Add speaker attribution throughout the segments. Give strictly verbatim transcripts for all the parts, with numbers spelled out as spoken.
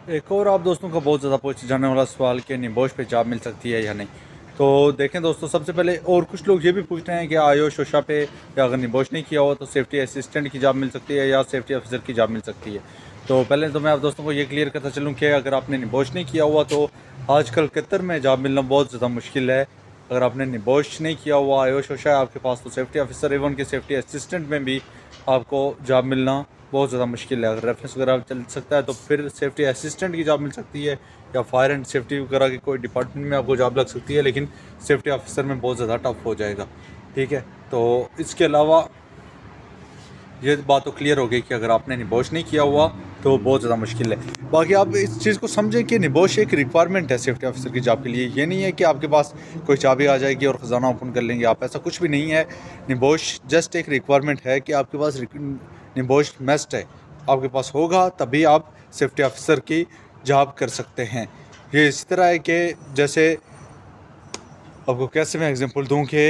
Speaker 1: एक और आप दोस्तों का बहुत ज़्यादा पूछे जाने वाला सवाल कि निबोश पे जॉब मिल सकती है या नहीं। तो देखें दोस्तों, सबसे पहले और कुछ लोग ये भी पूछ रहे हैं कि आयोश ओशा पे या अगर निबोश नहीं किया हुआ तो सेफ्टी असिस्टेंट की जॉब मिल सकती है या सेफ्टी ऑफिसर की जॉब मिल सकती है। तो पहले तो मैं आप दोस्तों को ये क्लियर करता चलूँ कि अगर आपने निबोश नहीं किया हुआ तो आजकल कतर में जॉब मिलना बहुत ज़्यादा मुश्किल है। अगर आपने निबोश नहीं किया हुआ, आयोश ओशा है आपके पास, तो सेफ्टी ऑफिसर एवं के सेफ्टी असिस्टेंट में भी आपको जॉब मिलना बहुत ज़्यादा मुश्किल है। अगर रेफरेंस वगैरह चल सकता है तो फिर सेफ्टी असिस्टेंट की जॉब मिल सकती है या फायर एंड सेफ्टी वगैरह की कोई डिपार्टमेंट में आपको जॉब लग सकती है, लेकिन सेफ्टी ऑफिसर में बहुत ज़्यादा टफ हो जाएगा। ठीक है, तो इसके अलावा ये बात तो क्लियर हो गई कि अगर आपने निबोश नहीं किया हुआ तो बहुत ज़्यादा मुश्किल है। बाकी आप इस चीज़ को समझें कि निबोश एक रिक्वायरमेंट है सेफ्टी ऑफिसर की जॉब के लिए। ये नहीं है कि आपके पास कोई चाबी आ जाएगी और ख़जाना ओपन कर लेंगे आप, ऐसा कुछ भी नहीं है। निबोश जस्ट एक रिक्वायरमेंट है कि आपके पास निबोश मस्ट है, आपके पास होगा तभी आप सेफ्टी ऑफिसर की जॉब कर सकते हैं। ये इस तरह है कि जैसे आपको कैसे मैं एग्जांपल दूं कि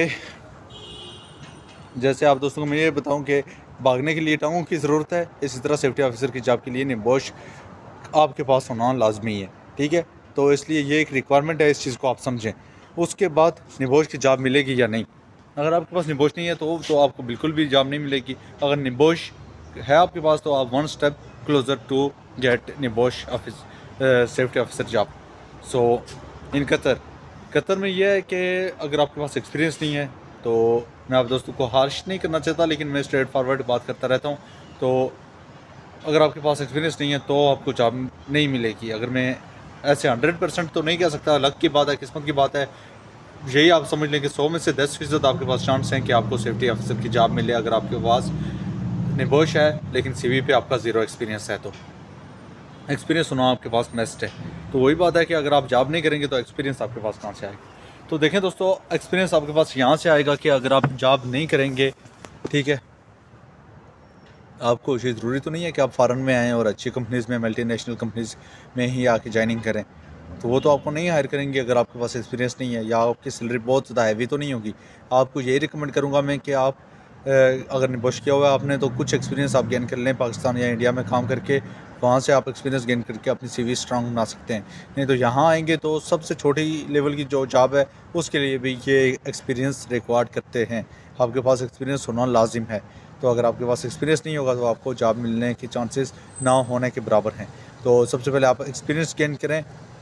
Speaker 1: जैसे आप दोस्तों को मैं ये बताऊं कि भागने के लिए टांगों की ज़रूरत है, इसी तरह सेफ्टी ऑफिसर की जॉब के लिए निबोश आपके पास होना लाजमी है। ठीक है, तो इसलिए ये एक रिक्वायरमेंट है, इस चीज़ को आप समझें। उसके बाद निबोश की जॉब मिलेगी या नहीं, अगर आपके पास निबोश नहीं है तो तो आपको बिल्कुल भी जॉब नहीं मिलेगी। अगर निबोश है आपके पास तो आप one step closer to get NEBOSH office safety officer job. So in Qatar Qatar में यह है कि अगर आपके पास एक्सपीरियंस नहीं है तो मैं आप दोस्तों को हार्श नहीं करना चाहता, लेकिन मैं स्ट्रेट फॉरवर्ड बात करता रहता हूँ। तो अगर आपके पास एक्सपीरियंस नहीं है तो आपको जॉब नहीं मिलेगी। अगर मैं ऐसे हंड्रेड परसेंट तो नहीं कह सकता, लक की बात है, किस्मत की बात है, यही आप समझ लें कि सौ में से दस फीसद आपके पास चांस हैं कि आपको सेफ्टी ऑफिसर की जॉब मिले अगर आपके पास निबोश है लेकिन सीवी पे आपका ज़ीरो एक्सपीरियंस है। तो एक्सपीरियंस होना आपके पास मस्ट है। तो वही बात है कि अगर आप जॉब नहीं करेंगे तो एक्सपीरियंस आपके पास कहाँ से आएगा। तो देखें दोस्तों, एक्सपीरियंस आपके पास यहाँ से आएगा कि अगर आप जॉब नहीं करेंगे, ठीक है, आपको ये ज़रूरी तो नहीं है कि आप फ़ॉरेन में आएँ और अच्छी कंपनीज़ में, मल्टीनेशनल कंपनीज़ में ही आके ज्वाइनिंग करें। तो वो तो आपको नहीं हायर करेंगे अगर आपके पास एक्सपीरियंस नहीं है या आपकी सैलरी बहुत ज़्यादा हैवी तो नहीं होगी। आपको यही रिकमेंड करूँगा मैं कि आप अ, अगर निबोश किया हुआ है आपने तो कुछ एक्सपीरियंस आप गेन कर लें पाकिस्तान या इंडिया में काम करके। वहाँ से आप एक्सपीरियंस गेन करके अपनी सीवी स्ट्रांग बना सकते हैं। नहीं तो यहाँ आएंगे तो सबसे छोटी लेवल की जो जॉब है उसके लिए भी ये एक्सपीरियंस रिक्वायर्ड करते हैं। आपके पास एक्सपीरियंस होना लाजिम है। तो अगर आपके पास एक्सपीरियंस नहीं होगा तो आपको जॉब मिलने के चांसेस ना होने के बराबर हैं। तो सबसे पहले आप एक्सपीरियंस गेन करें,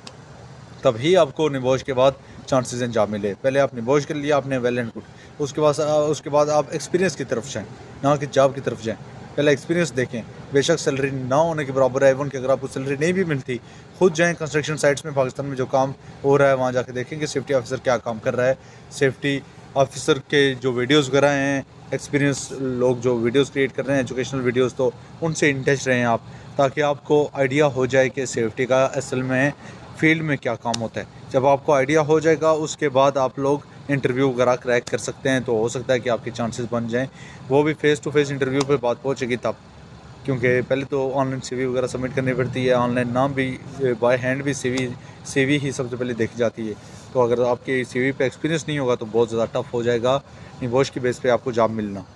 Speaker 1: तभी आपको निबोश के बाद चांसेस हैं जॉब मिले। पहले आप निबोश कर लिया आपने, वेल एंड गुड। उसके बाद उसके बाद आप एक्सपीरियंस की तरफ जाएँ, ना कि जॉब की तरफ जाएँ। पहले एक्सपीरियंस देखें, बेशक सैलरी ना होने के बराबर है, इवन कि अगर आपको सैलरी नहीं भी मिलती, खुद जाएँ कंस्ट्रक्शन साइट्स में पाकिस्तान में जो काम हो रहा है वहाँ जाके देखें कि सेफ्टी ऑफिसर क्या काम कर रहा है। सेफ्टी ऑफिसर के जो वीडियोज़ वगैरह हैं, एक्सपीरियंस लोग जो वीडियोज़ क्रिएट कर रहे हैं एजुकेशनल वीडियोज़, तो उनसे इन टच रहें आप, ताकि आपको आइडिया हो जाए कि सेफ्टी का असल में फील्ड में क्या काम होता है। जब आपको आइडिया हो जाएगा उसके बाद आप लोग इंटरव्यू वगैरह क्रैक कर सकते हैं, तो हो सकता है कि आपके चांसेस बन जाएं। वो भी फ़ेस टू फेस इंटरव्यू पे बात पहुंचेगी तब, क्योंकि पहले तो ऑनलाइन सीवी वगैरह सबमिट करनी पड़ती है, ऑनलाइन नाम भी, बाय हैंड भी सीवी सीवी ही सबसे पहले देखी जाती है। तो अगर आपके सीवी पे एक्सपीरियंस नहीं होगा तो बहुत ज़्यादा टफ हो जाएगा निबोश की बेस पे आपको जॉब मिलना।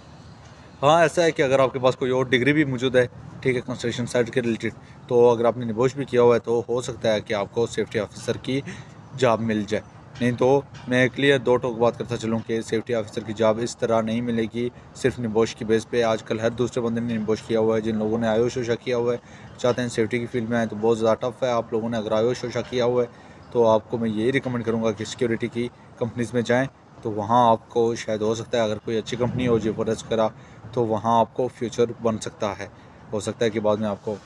Speaker 1: हाँ, ऐसा है कि अगर आपके पास कोई और डिग्री भी मौजूद है, ठीक है, कंस्ट्रक्शन साइट के रिलेटेड, तो अगर आपने निबोश भी किया हुआ है तो हो सकता है कि आपको सेफ्टी ऑफिसर की जॉब मिल जाए। नहीं तो मैं क्लियर दो टोक बात करता चलूँ कि सेफ्टी ऑफिसर की जॉब इस तरह नहीं मिलेगी सिर्फ निबोश की बेस पे। आजकल हर दूसरे बंदे ने निबोश किया हुआ है। जिन लोगों ने आयोश ओशा किया हुआ है, चाहते हैं सेफ्टी की फील्ड में आए, तो बहुत ज़्यादा टफ है। आप लोगों ने अगर आयोश ओशा किया हुआ है तो आपको मैं यही रिकमेंड करूँगा कि सिक्योरिटी की कंपनीज़ में जाएँ, तो वहाँ आपको शायद हो सकता है अगर कोई अच्छी कंपनी हो जी फॉरेस्ट वगैरह, तो वहाँ आपको फ्यूचर बन सकता है। हो सकता है कि बाद में आपको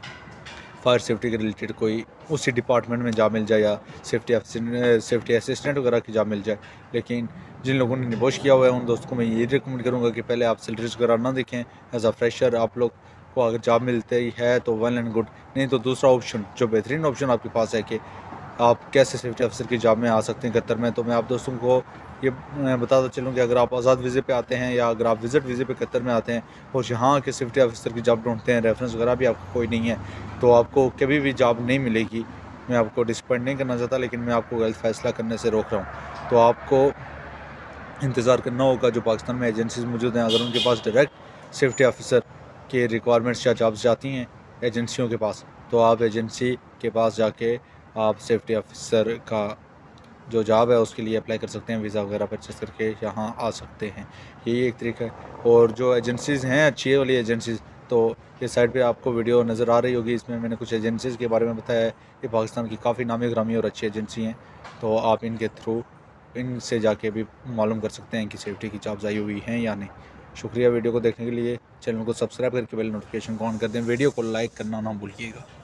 Speaker 1: फायर सेफ्टी के रिलेटेड कोई उसी डिपार्टमेंट में जॉब मिल जाए या सेफ्टी सेफ्टी असिस्टेंट वगैरह की जॉब मिल जाए। लेकिन जिन लोगों ने निबोश किया हुआ है उन दोस्तों को मैं ये रिकमेंड करूँगा कि पहले आप सैलरीज वगैरह ना देखें। एज अ फ्रेशर आप लोग को अगर जॉब मिलते ही है तो वेल एंड गुड, नहीं तो दूसरा ऑप्शन, जो बेहतरीन ऑप्शन आपके पास है कि आप कैसे सेफ्टी अफसर की जॉब में आ सकते हैं कतर में, तो मैं आप दोस्तों को ये बताता चलूँ कि अगर आप आज़ाद वीज़े पे आते हैं या अगर आप विज़िट वीज़े पे कतर में आते हैं और यहाँ के सेफ्टी ऑफिसर की जॉब ढूंढते हैं, रेफरेंस वगैरह भी आपका कोई नहीं है, तो आपको कभी भी जॉब नहीं मिलेगी। मैं आपको डिसअपॉइंट नहीं करना चाहता, लेकिन मैं आपको गलत फ़ैसला करने से रोक रहा हूँ। तो आपको इंतज़ार करना होगा जो पाकिस्तान में एजेंसीज़ मौजूद हैं, अगर उनके पास डायरेक्ट सेफ्टी ऑफिसर के रिक्वायरमेंट्स या जॉब्स जाती हैं एजेंसियों के पास, तो आप एजेंसी के पास जाके आप सेफ्टी ऑफिसर का जो जॉब है उसके लिए अप्लाई कर सकते हैं, वीज़ा वगैरह परचेस करके यहाँ आ सकते हैं। यही एक तरीका है। और जो एजेंसीज़ हैं अच्छी वाली एजेंसीज़, तो इस साइड पे आपको वीडियो नज़र आ रही होगी, इसमें मैंने कुछ एजेंसीज़ के बारे में बताया है। ये पाकिस्तान की काफ़ी नामी ग्रामी और अच्छी एजेंसी हैं, तो आप इनके थ्रू इनसे जाके भी मालूम कर सकते हैं कि सेफ्टी की जॉब्स आई हुई हैं या नहीं। शुक्रिया वीडियो को देखने के लिए। चैनल को सब्सक्राइब करके बेल नोटिफिकेशन को ऑन कर दें। वीडियो को लाइक करना ना भूलिएगा।